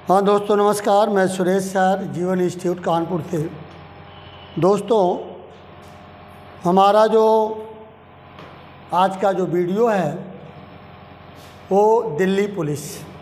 हाँ दोस्तों नमस्कार, मैं सुरेश सर जीवन इंस्टीट्यूट कानपुर से। दोस्तों हमारा जो आज का जो वीडियो है वो दिल्ली पुलिस।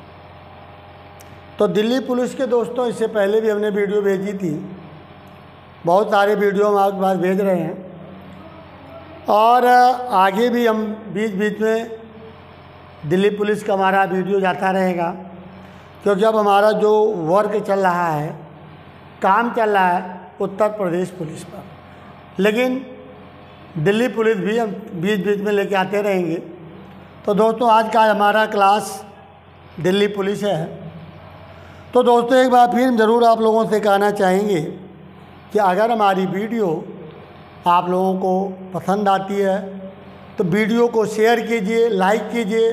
तो दिल्ली पुलिस के दोस्तों इससे पहले भी हमने वीडियो भेजी थी, बहुत सारे वीडियो हम आपके पास भेज रहे हैं और आगे भी हम बीच बीच में दिल्ली पुलिस का हमारा वीडियो जाता रहेगा, क्योंकि अब हमारा जो वर्क चल रहा है, काम चल रहा है उत्तर प्रदेश पुलिस पर, लेकिन दिल्ली पुलिस भी हम बीच बीच में लेके आते रहेंगे। तो दोस्तों आज का हमारा क्लास दिल्ली पुलिस है। तो दोस्तों एक बार फिर ज़रूर आप लोगों से कहना चाहेंगे कि अगर हमारी वीडियो आप लोगों को पसंद आती है तो वीडियो को शेयर कीजिए, लाइक कीजिए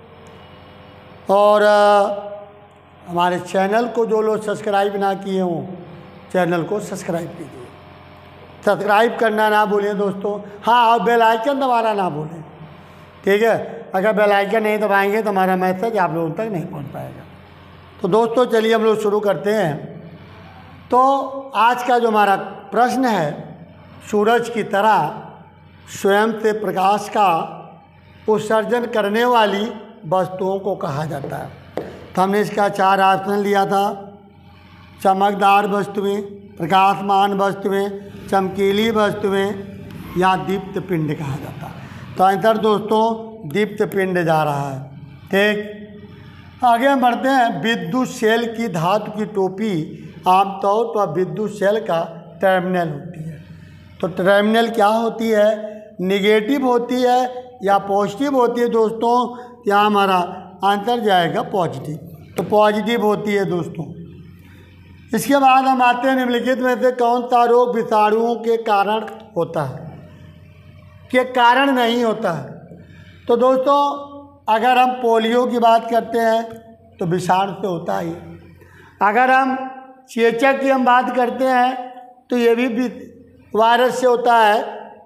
और हमारे चैनल को जो लोग सब्सक्राइब ना किए हों चैनल को सब्सक्राइब कीजिए। सब्सक्राइब करना ना भूलें दोस्तों। हाँ, और बेल आइकन दबाना ना भूलें, ठीक है। अगर बेल आइकन नहीं दबाएंगे तो हमारा मैसेज आप लोगों तक नहीं पहुंच पाएगा। तो दोस्तों चलिए हम लोग शुरू करते हैं। तो आज का जो हमारा प्रश्न है, सूरज की तरह स्वयं से प्रकाश का उत्सर्जन करने वाली वस्तुओं को कहा जाता है। तो हमने इसका 4 ऑप्शन लिया था: चमकदार वस्तुएं, प्रकाशमान वस्तुएं, चमकीली वस्तुएं या दीप्त पिंड कहा जाता है। तो आंसर दोस्तों दीप्त पिंड जा रहा है, ठीक। आगे हम बढ़ते हैं। विद्युत सेल की धातु की टोपी आमतौर पर विद्युत सेल का टर्मिनल होती है। तो टर्मिनल क्या होती है? निगेटिव होती है या पॉजिटिव होती है दोस्तों? यहाँ हमारा आंसर जाएगा पॉजिटिव। तो पॉजिटिव होती है दोस्तों। इसके बाद हम आते हैं निम्नलिखित में से कौन सा रोग विषाणुओं के कारण होता है, के कारण नहीं होता है? तो दोस्तों अगर हम पोलियो की बात करते हैं तो विषाणु से होता ही। अगर हम चेचक की हम बात करते हैं तो ये भी वायरस से होता है।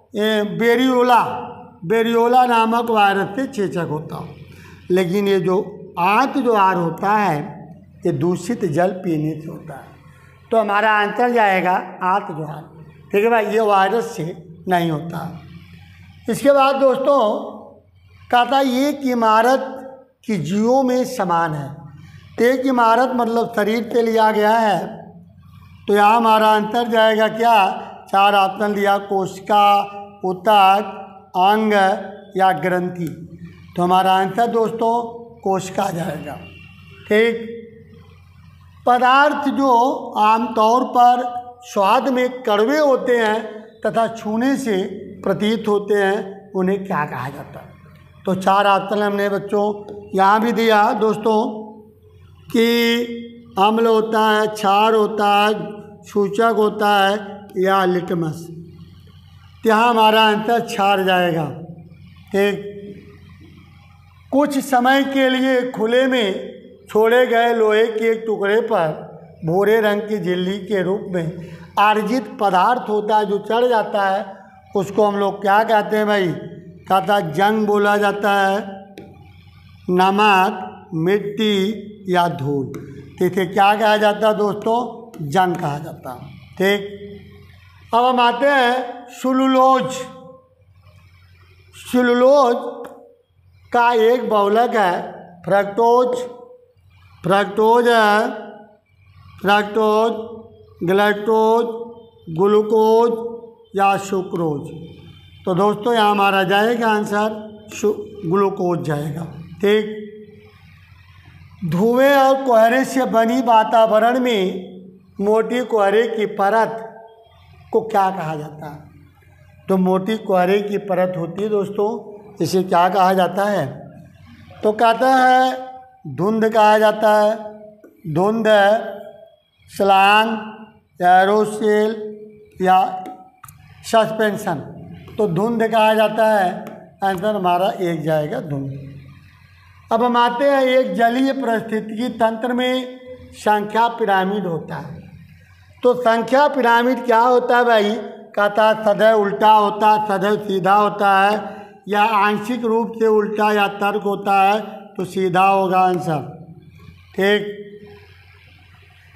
बेरियोला नामक वायरस से चेचक होता है। लेकिन ये जो आंत होता है ये दूषित जल पीने से होता है। तो हमारा आंसर जाएगा आंत, ठीक है भाई, ये वायरस से नहीं होता। इसके बाद दोस्तों कहता एक इमारत की जीवों में समान है। तो एक इमारत मतलब शरीर से लिया गया है। तो यहाँ हमारा आंसर जाएगा क्या? 4 ऑप्शन दिया: कोशिका, ऊतक, अंग या ग्रंथि। तो हमारा आंसर दोस्तों कोशिका जाएगा, ठीक। पदार्थ जो आमतौर पर स्वाद में कड़वे होते हैं तथा छूने से प्रतीत होते हैं, उन्हें क्या कहा जाता है? तो 4 ऑप्शन हमने बच्चों यहाँ भी दिया दोस्तों कि अम्ल होता है, क्षार होता है, सूचक होता है या लिटमस। तो यहाँ हमारा आंसर क्षार जाएगा, ठीक। कुछ समय के लिए खुले में छोड़े गए लोहे के एक टुकड़े पर भूरे रंग की झिल्ली के रूप में अर्जित पदार्थ होता है जो चढ़ जाता है, उसको हम लोग क्या कहते हैं भाई? कहता जंग बोला जाता है, नमक, मिट्टी या धूल। इसे क्या कहा जाता है दोस्तों? जंग कहा जाता है, ठीक। अब हम आते हैं सेलुलोज। सेलुलोज का एक बहुलक है फ्रक्टोज है, फ्रक्टोज, ग्लैक्टोज, ग्लूकोज या सुक्रोज। तो दोस्तों यहाँ हमारा जाएगा आंसर ग्लूकोज जाएगा, ठीक। धुएं और कोहरे से बनी वातावरण में मोटी कोहरे की परत को क्या कहा जाता है? तो मोटी कोहरे की परत होती है दोस्तों, इसे क्या कहा जाता है? तो कहता है धुंध कहा जाता है। धुंध, स्लांग, एरोसोल या सस्पेंशन। तो धुंध कहा जाता है, आंसर हमारा एक जाएगा धुंध। अब हम आते हैं एक जलीय पारिस्थितिकी तंत्र में संख्या पिरामिड होता है। तो संख्या पिरामिड क्या होता है भाई? कहता सदैव उल्टा होता है, सदैव सीधा होता है या आंशिक रूप से उल्टा या तर्क होता है। तो सीधा होगा आंसर, ठीक।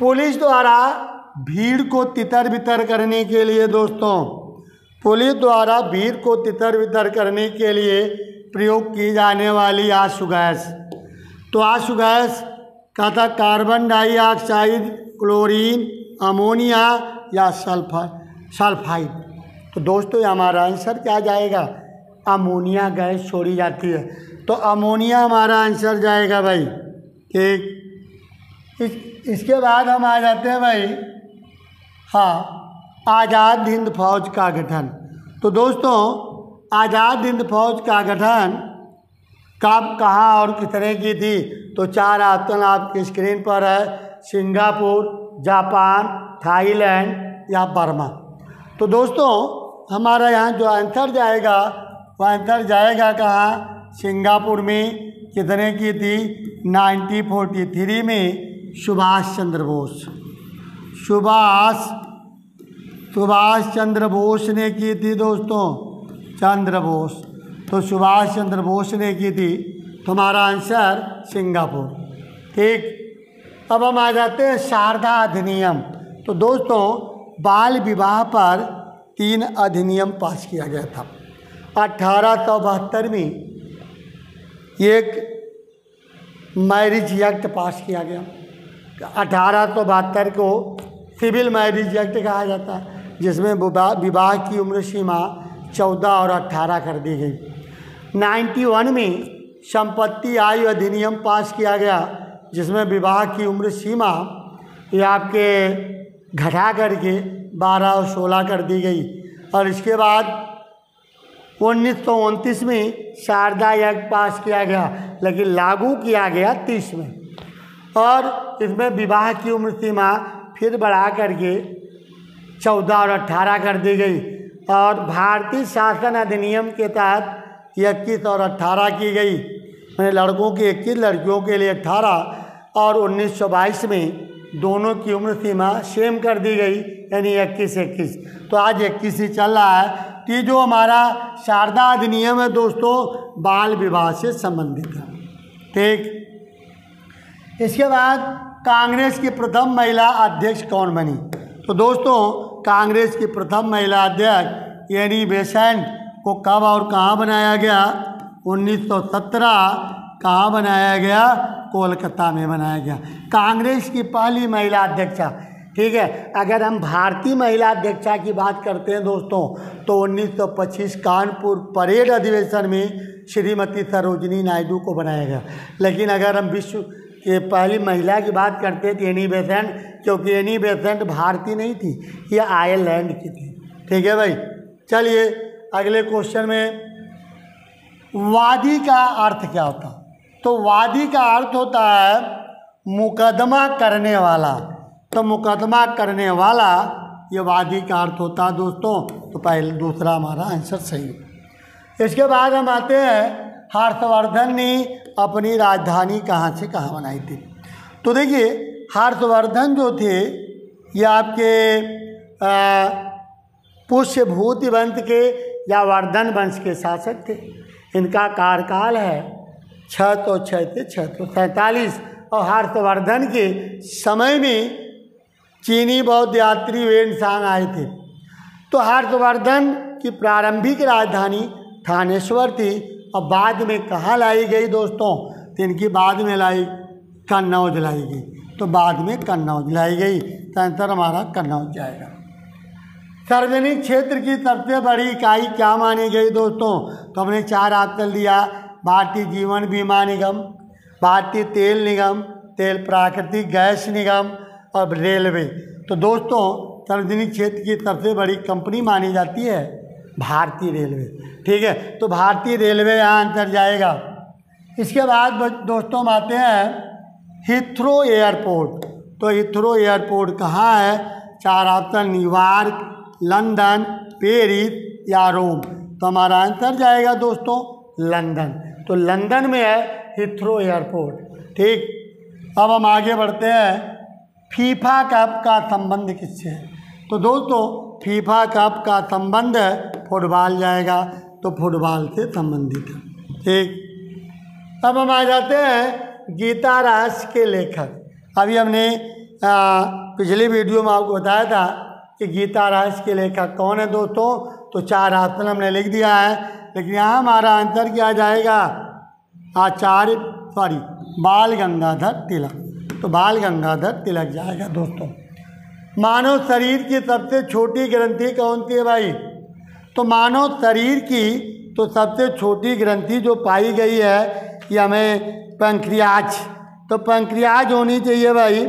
पुलिस द्वारा भीड़ को तितर बितर करने के लिए दोस्तों, पुलिस द्वारा भीड़ को तितर बितर करने के लिए प्रयोग की जाने वाली आंसू गैस। तो आंसू गैस का था कार्बन डाइऑक्साइड, क्लोरीन, अमोनिया या सल्फाइड। तो दोस्तों ये हमारा आंसर क्या जाएगा, अमोनिया गैस छोड़ी जाती है। तो अमोनिया हमारा आंसर जाएगा भाई। ठीक, इसके बाद हम आ जाते हैं भाई, हाँ, आज़ाद हिंद फौज का गठन। तो दोस्तों आज़ाद हिंद फौज का गठन कब, कहाँ और कितने की थी? तो 4 ऑप्शन आपकी स्क्रीन पर है, सिंगापुर, जापान, थाईलैंड या बर्मा। तो दोस्तों हमारा यहाँ जो आंसर जाएगा वो आंसर जाएगा कहाँ, सिंगापुर में। कितने की थी? 1943 में सुभाष चंद्र बोस, सुभाष चंद्र बोस ने की थी दोस्तों, चंद्र बोस। तो सुभाष चंद्र बोस ने की थी। तो हमारा आंसर सिंगापुर। ठीक, अब हम आ जाते हैं शारदा अधिनियम। तो दोस्तों बाल विवाह पर 3 अधिनियम पास किया गया था। 1872 में एक मैरिज एक्ट पास किया गया। 1872 को सिविल मैरिज एक्ट कहा जाता है, जिसमें विवाह की उम्र सीमा 14 और 18 कर दी गई। 91 में संपत्ति आयु अधिनियम पास किया गया, जिसमें विवाह की उम्र सीमा ये आपके घटा करके 12 और 16 कर दी गई। और इसके बाद 1929 में शारदा एक्ट पास किया गया, लेकिन लागू किया गया 30 में। और इसमें विवाह की उम्र सीमा फिर बढ़ा करके 14 और 18 कर दी गई। और भारतीय शासन अधिनियम के तहत 21 और 18 की गई, मैंने लड़कों की 21, लड़कियों के लिए 18। और 1922 में दोनों की उम्र सीमा सेम कर दी गई, यानी 21-21। तो आज 21 ही चल रहा है। तो ये जो हमारा शारदा अधिनियम है दोस्तों, बाल विवाह से संबंधित है। ठीक, इसके बाद कांग्रेस की प्रथम महिला अध्यक्ष कौन बनी? तो दोस्तों कांग्रेस की प्रथम महिला अध्यक्ष एनी बेसेंट को कब और कहाँ बनाया गया? 1917। कहाँ बनाया गया? कोलकाता में बनाया गया। कांग्रेस की पहली महिला अध्यक्षा। ठीक है, अगर हम भारतीय महिला अध्यक्षा की बात करते हैं दोस्तों, तो 1925 कानपुर परेड अधिवेशन में श्रीमती सरोजिनी नायडू को बनाया गया। लेकिन अगर हम विश्व के पहली महिला की बात करते हैं तो एनी बेसेंट, क्योंकि एनी बेसेंट भारतीय नहीं थी, ये आयरलैंड की थी। ठीक है भाई, चलिए अगले क्वेश्चन में, वादी का अर्थ क्या होता? तो वादी का अर्थ होता है मुकदमा करने वाला। तो मुकदमा करने वाला ये वादी का अर्थ होता है दोस्तों। तो पहले दूसरा हमारा आंसर सही है। इसके बाद हम आते हैं, हर्षवर्धन ने अपनी राजधानी कहाँ से कहाँ बनाई थी? तो देखिए हर्षवर्धन जो थे ये आपके पुष्यभूति वंश के या वर्धन वंश के शासक थे। इनका कार्यकाल है 606 से 647। और हर्षवर्धन के समय में चीनी बौद्ध यात्री वेनसांग आए थे। तो हर्षवर्धन की प्रारंभिक राजधानी थानेश्वर थी और बाद में कहाँ लाई गई दोस्तों? तो इनकी बाद में कन्नौज लाई गई। तो बाद में कन्नौज लाई गई। तो आंसर हमारा कन्नौज जाएगा। सार्वजनिक क्षेत्र की सबसे बड़ी इकाई क्या मानी गई दोस्तों? तो हमने 4 ऑप्शन दिया, भारतीय जीवन बीमा निगम, भारतीय तेल निगम, तेल प्राकृतिक गैस निगम और रेलवे। तो दोस्तों सार्वजनिक क्षेत्र की सबसे बड़ी कंपनी मानी जाती है भारतीय रेलवे। ठीक है, तो भारतीय रेलवे यहाँ आंसर जाएगा। इसके बाद दोस्तों हम आते हैं हीथ्रो एयरपोर्ट। तो हीथ्रो एयरपोर्ट कहाँ है? 4 ऑप्शन, न्यूयॉर्क, लंदन, पेरिस या रोम। तो हमारा आंसर जाएगा दोस्तों लंदन। तो लंदन में है हीथ्रो एयरपोर्ट। ठीक, अब हम आगे बढ़ते हैं, फीफा कप का संबंध किससे है? तो दोस्तों फीफा कप का संबंध फुटबॉल जाएगा। तो फुटबॉल से संबंधित है। ठीक, अब हम आ जाते हैं गीता रहस्य के लेखक। अभी हमने पिछली वीडियो में आपको बताया था कि गीता रहस्य के लेखक कौन है दोस्तों, तो 4 ऑप्शन हमने लिख दिया है। लेकिन यहाँ हमारा आंसर क्या जाएगा, बाल गंगाधर तिलक। तो बाल गंगाधर तिलक जाएगा दोस्तों। मानव शरीर की सबसे छोटी ग्रंथि कौन सी है भाई, तो मानव शरीर की तो सबसे छोटी ग्रंथि जो पाई गई है ये हमें पैंक्रियाज, तो पैंक्रियाज होनी चाहिए भाई,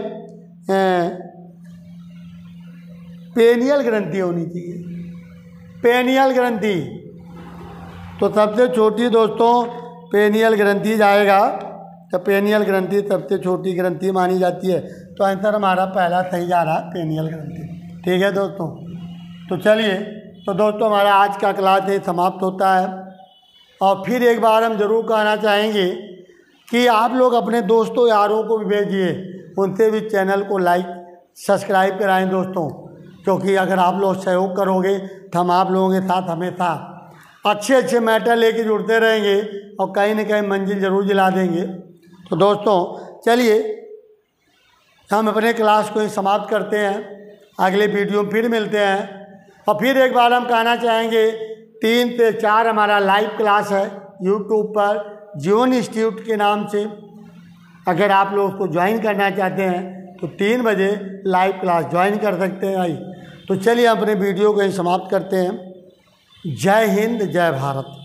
पेनियल ग्रंथि होनी चाहिए, पेनियल ग्रंथि। तो सबसे छोटी दोस्तों पेनियल ग्रंथि जाएगा, तो पेनियल ग्रंथि सबसे छोटी ग्रंथि मानी जाती है। तो आंसर हमारा पहला सही जा रहा है, पेनियल ग्रंथि। ठीक है दोस्तों, तो चलिए, तो दोस्तों हमारा आज का क्लास यही समाप्त होता है। और फिर एक बार हम ज़रूर कहना चाहेंगे कि आप लोग अपने दोस्तों यारों को भी भेजिए, उनसे भी चैनल को लाइक सब्सक्राइब कराएं दोस्तों, क्योंकि अगर आप लोग सहयोग करोगे तो हम आप लोगों के साथ हमेशा अच्छे अच्छे मैटर लेके जुड़ते रहेंगे और कहीं न कहीं मंजिल ज़रूर दिला देंगे। तो दोस्तों चलिए हम अपने क्लास को ही समाप्त करते हैं, अगले वीडियो में फिर मिलते हैं। और फिर एक बार हम कहना चाहेंगे 3 से 4 हमारा लाइव क्लास है यूट्यूब पर जीवन इंस्टीट्यूट के नाम से। अगर आप लोग उसको ज्वाइन करना चाहते हैं तो 3 बजे लाइव क्लास ज्वाइन कर सकते हैं भाई। तो चलिए अपने वीडियो को ही समाप्त करते हैं। जय हिंद, जय भारत।